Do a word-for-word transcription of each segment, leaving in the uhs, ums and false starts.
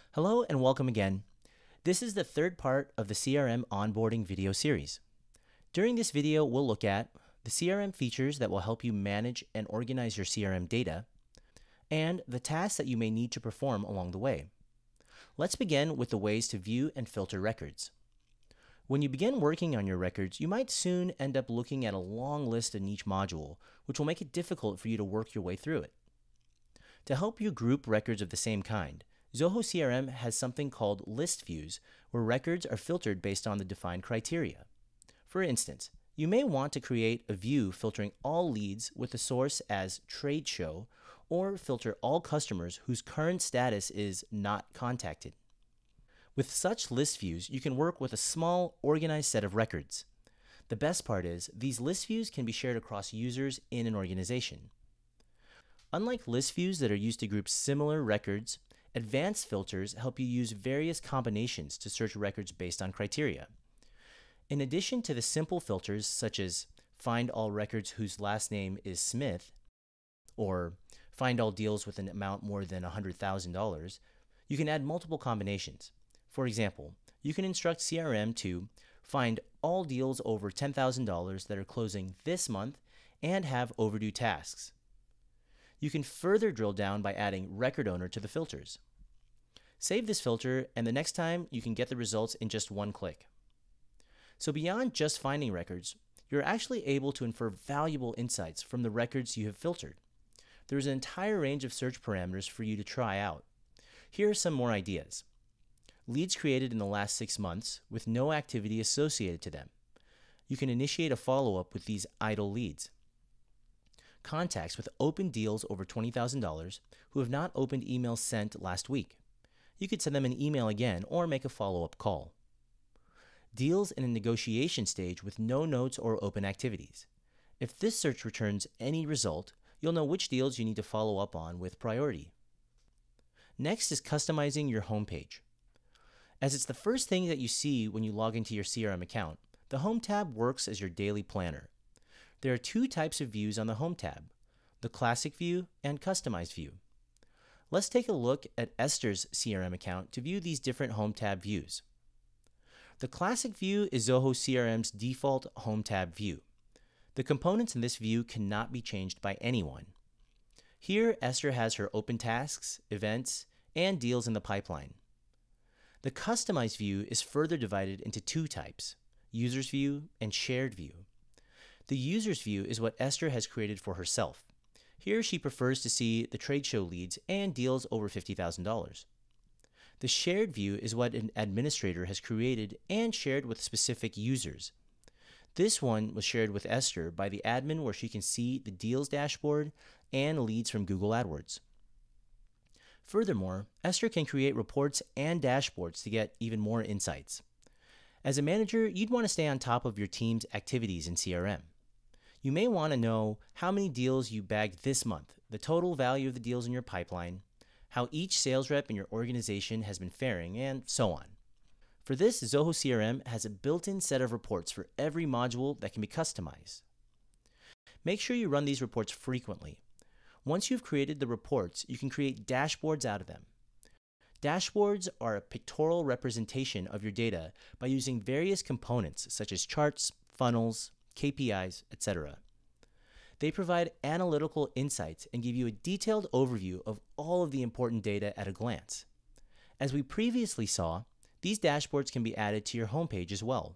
Hello and welcome again. This is the third part of the C R M onboarding video series. During this video, we'll look at the C R M features that will help you manage and organize your C R M data, and the tasks that you may need to perform along the way. Let's begin with the ways to view and filter records. When you begin working on your records, you might soon end up looking at a long list in each module, which will make it difficult for you to work your way through it. To help you group records of the same kind, Zoho C R M has something called list views, where records are filtered based on the defined criteria. For instance, you may want to create a view filtering all leads with the source as trade show, or filter all customers whose current status is not contacted. With such list views, you can work with a small, organized set of records. The best part is, these list views can be shared across users in an organization. Unlike list views that are used to group similar records, advanced filters help you use various combinations to search records based on criteria. In addition to the simple filters such as find all records whose last name is Smith, or find all deals with an amount more than one hundred thousand dollars, you can add multiple combinations. For example, you can instruct C R M to find all deals over ten thousand dollars that are closing this month and have overdue tasks. You can further drill down by adding record owner to the filters. Save this filter, and the next time you can get the results in just one click. So beyond just finding records, you're actually able to infer valuable insights from the records you have filtered. There's an entire range of search parameters for you to try out. Here are some more ideas. Leads created in the last six months with no activity associated to them. You can initiate a follow-up with these idle leads. Contacts with open deals over twenty thousand dollars who have not opened emails sent last week. You could send them an email again or make a follow-up call. Deals in a negotiation stage with no notes or open activities. If this search returns any result, you'll know which deals you need to follow up on with priority. Next is customizing your homepage. As it's the first thing that you see when you log into your C R M account, the Home tab works as your daily planner. There are two types of views on the Home tab, the Classic View and Customized View. Let's take a look at Esther's C R M account to view these different Home tab views. The Classic View is Zoho C R M's default Home tab view. The components in this view cannot be changed by anyone. Here, Esther has her open tasks, events, and deals in the pipeline. The Customized View is further divided into two types, User's View and Shared View. The User's View is what Esther has created for herself. Here she prefers to see the trade show leads and deals over fifty thousand dollars. The Shared View is what an administrator has created and shared with specific users. This one was shared with Esther by the admin, where she can see the deals dashboard and leads from Google AdWords. Furthermore, Esther can create reports and dashboards to get even more insights. As a manager, you'd want to stay on top of your team's activities in C R M. You may want to know how many deals you bagged this month, the total value of the deals in your pipeline, how each sales rep in your organization has been faring, and so on. For this, Zoho C R M has a built-in set of reports for every module that can be customized. Make sure you run these reports frequently. Once you've created the reports, you can create dashboards out of them. Dashboards are a pictorial representation of your data by using various components such as charts, funnels, K P Is, et cetera. They provide analytical insights and give you a detailed overview of all of the important data at a glance. As we previously saw, these dashboards can be added to your homepage as well.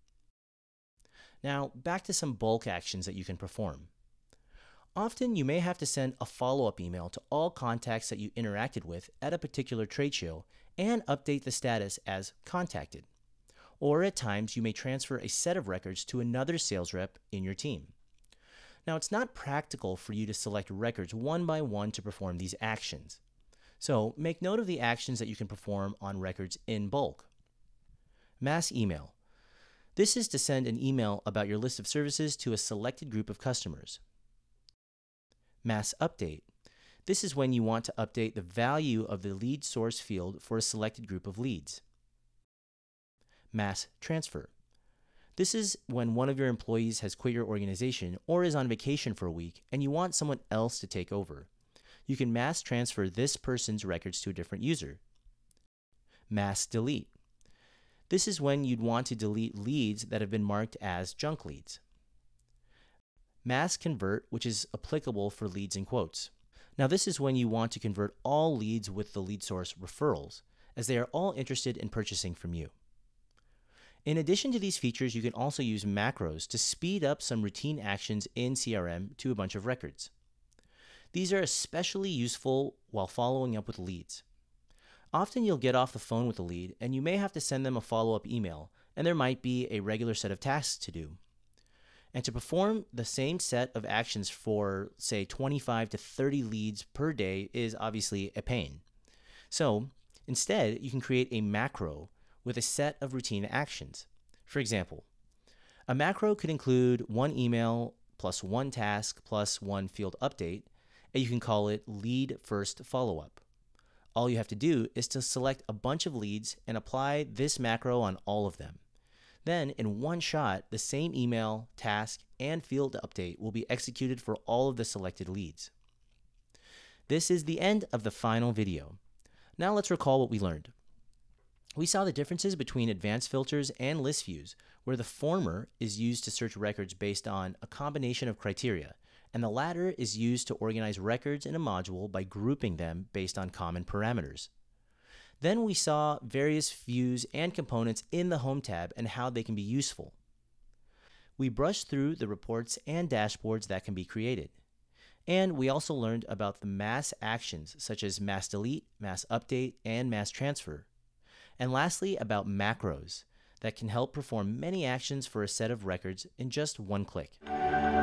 Now, back to some bulk actions that you can perform. Often, you may have to send a follow-up email to all contacts that you interacted with at a particular trade show and update the status as contacted. Or at times, you may transfer a set of records to another sales rep in your team. Now, it's not practical for you to select records one by one to perform these actions. So, make note of the actions that you can perform on records in bulk. Mass email. This is to send an email about your list of services to a selected group of customers. Mass update. This is when you want to update the value of the lead source field for a selected group of leads. Mass transfer. This is when one of your employees has quit your organization or is on vacation for a week and you want someone else to take over. You can mass transfer this person's records to a different user. mass delete. This is when you'd want to delete leads that have been marked as junk leads. Mass convert, which is applicable for leads in quotes. Now this is when you want to convert all leads with the lead source referrals, as they are all interested in purchasing from you. In addition to these features, you can also use macros to speed up some routine actions in C R M to a bunch of records. These are especially useful while following up with leads. Often you'll get off the phone with a lead and you may have to send them a follow-up email, and there might be a regular set of tasks to do. And to perform the same set of actions for, say, twenty-five to thirty leads per day is obviously a pain. So instead, you can create a macro with a set of routine actions. For example, a macro could include one email plus one task plus one field update, and you can call it lead first follow-up. All you have to do is to select a bunch of leads and apply this macro on all of them. Then, in one shot, the same email, task, and field update will be executed for all of the selected leads. This is the end of the final video. Now let's recall what we learned. We saw the differences between advanced filters and list views, where the former is used to search records based on a combination of criteria, and the latter is used to organize records in a module by grouping them based on common parameters. Then we saw various views and components in the Home tab and how they can be useful. We brushed through the reports and dashboards that can be created. And we also learned about the mass actions such as mass delete, mass update, and mass transfer. And lastly, about macros that can help perform many actions for a set of records in just one click.